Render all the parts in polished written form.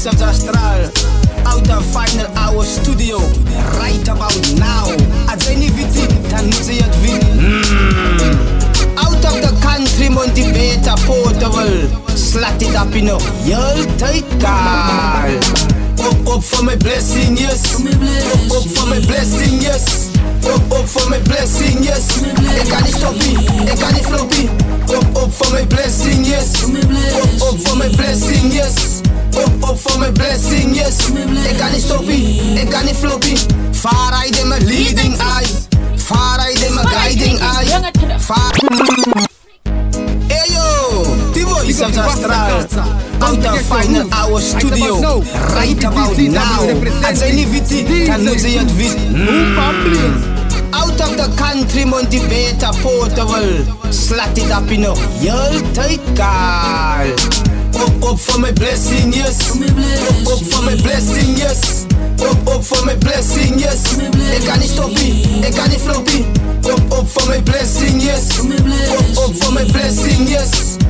voice of JAH STRAAL. Out of final hour studio. Right about now. Als je niet weet, dan moet je het weten. Out of the country, mon die beter portable. Slat it up in a heel tight car. Up for my blessing, yes. Up for my blessing, yes. Up for my blessing, yes. Ik kan niet stoppen, ik kan niet floppen. Up for my blessing, yes. Up for my blessing, yes. Up for my blessing, yes. Ik kan niet stoppen, ik kan niet floppen. Far I my leading eye. Far I my guiding eye. Hey yo, the voice of JAH STRAAL. Out of final hour studio. Right about now. Als je niet weet, dan moet je het weten. Out of the country, mon die beter portable. Slat it up in a heel tight car. Up for my blessing, yes. Up for my blessing, yes. Up for my blessing, yes. Ik kan niet stoppen, ik kan niet floppen. Up for my blessing, yes. Up for my blessing, yes.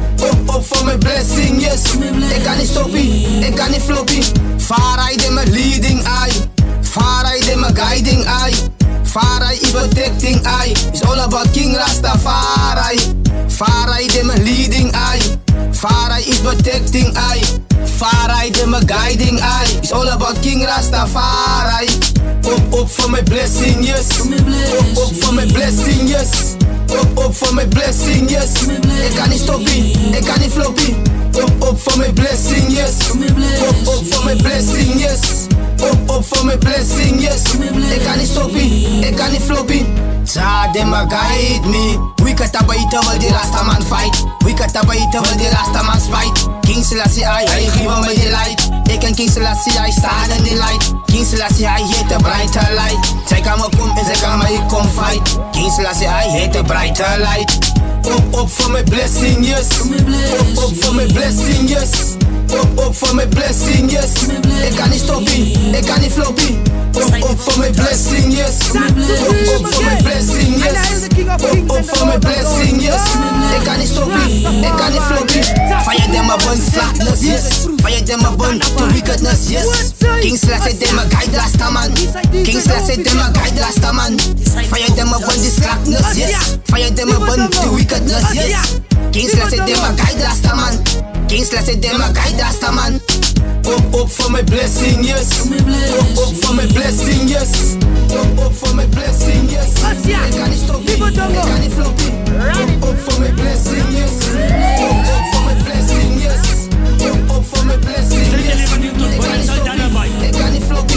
Up for my blessing, yes. Ik kan niet stoppen, ik kan niet floppen. Far I my leading eye. Far I my guiding eye. Far I is protecting eye. It's all about King Rastafari. Far I my leading eye. Far I is protecting eye. Far I my guiding eye. It's all about King Rastafari. Up for my blessing, yes. Up for my blessing, yes. Up for my blessing, yes. Ik kan niet stoppen, ik kan niet floppen. Up for my blessing, yes. Up for my blessing, yes. Up for my blessing, yes. Ik kan niet stoppen, ik kan niet floppen. Jah, them a guide me. We cut up it while the Rasta man fight. We cut up it while the Rasta man spite. King Selassie I give him the light. They can King Selassie I stand in the light. King Selassie I hate the brighter light. Zij kan me kom en zij kan me kom fight. King Selassie I hate the brighter light. Up for my blessing, yes. Up for my blessing, yes. Up for my blessing, yes. Ik kan niet stoppen, ik kan niet floppen. Up for my blessing, yes. Up for my blessing, yes. Up for my blessing, yes. Ik kan niet stoppen, ik kan niet floppen. Fire them a bun, slackness, yes. Fire them a bun, to wickedness, yes. King Selassie them a guide Rasta man. King Selassie them a guide Rasta man. Fire them a bun, the slackness, yes. Fire them a bun, to wickedness, yes. King Selassie them a guide Rasta man. King Selassie them a guide Rasta man. Up for my blessing, yes. Up for my blessing, yes. Up for my blessing, yes. Ik kan niet stoppen, ik kan niet floppen. Up for my blessing, yes. Up for my blessing, yes. Up for my blessing, yes. Ik kan niet stoppen, ik kan niet floppen.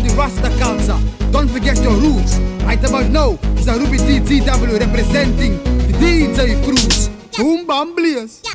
the Rasta culture. Don't forget your roots. Right about now, it's a Ruby DTW representing the DJ Fruits. Boom, bam, blaze.